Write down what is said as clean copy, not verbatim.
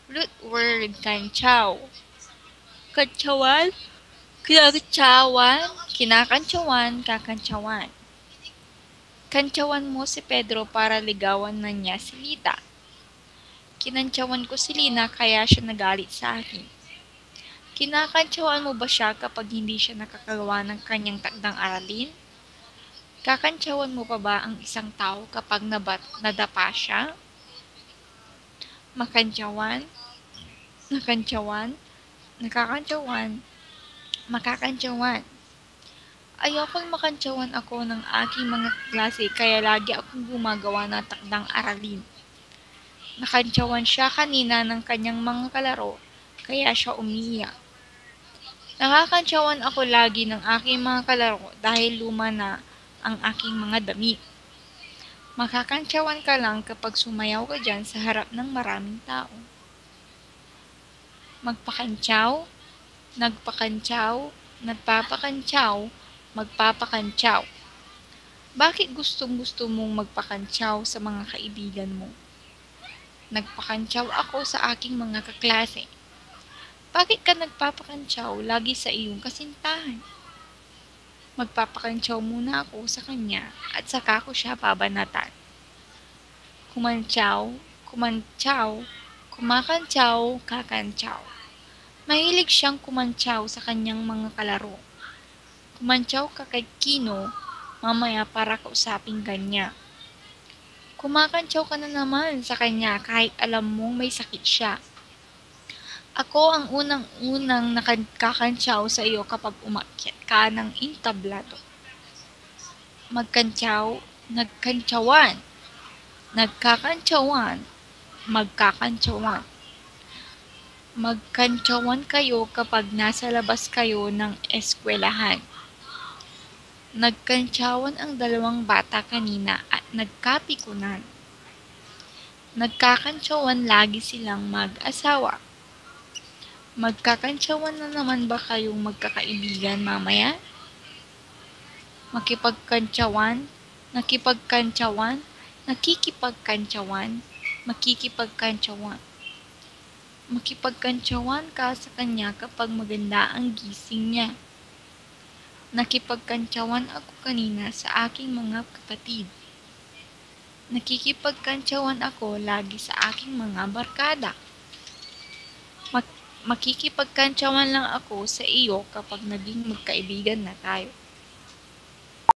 Root word kantsaw. Kantsawan, kinakantsawan, kinakantsawan, kakantsawan. Kantsawan mo si Pedro para ligawan na niya si Lita. Kinantsawan ko si Lina kaya siya nagalit sa akin. Kinakantsawan mo ba siya kapag hindi siya nakakagawa ng kanyang takdang aralin? Kakantsawan mo pa ba ang isang tao kapag nadapa siya? Makantsawan, nakantsawan, nakakantsawan, makakantsawan. Ayokong makantsawan ako ng aking mga klase kaya lagi akong gumagawa ng takdang aralin. Nakantsawan siya kanina ng kanyang mga kalaro kaya siya umiiyak. Nakakantsawan ako lagi ng aking mga kalaro dahil luma na ang aking mga damit. Makakantsawan ka lang kapag sumayaw ka dyan sa harap ng maraming tao. Magpakantsaw, nagpakantsaw, nagpapakantsaw, magpapakantsaw. Bakit gustong-gusto mong magpakantsaw sa mga kaibigan mo? Nagpakantsaw ako sa aking mga kaklase. Bakit ka nagpapakantsaw lagi sa iyong kasintahan? Magpapakantsaw muna ako sa kanya at saka ko siya babanatan. Kumantsaw, kumantsaw, kumakantsaw, kakantsaw. Mahilig siyang kumantsaw sa kanyang mga kalaro. Kumantsaw ka kay Kino, mamaya para kausapin kanya. Kumakantsaw ka na naman sa kanya kahit alam mong may sakit siya. Ako ang unang-unang nakakantsaw sa iyo kapag umakyat ka ng entablado. Magkantsaw, nagkantsawan, nagkakantsawan, magkakantsawan. Magkantsawan kayo kapag nasa labas kayo ng eskwelahan. Nagkantsawan ang dalawang bata kanina at nagkapikunan. Nagkakantsawan lagi silang mag-asawa. Magkakantsawan na naman ba kayong magkakaibigan mamaya? Makipagkantsawan, nakipagkantsawan, nakikipagkantsawan, makikipagkantsawan. Makipagkantsawan ka sa kanya kapag maganda ang gising niya. Nakipagkantsawan ako kanina sa aking mga kapatid. Nakikipagkantsawan ako lagi sa aking mga barkada. Makikipagkantsawan lang ako sa iyo kapag naging magkaibigan na tayo.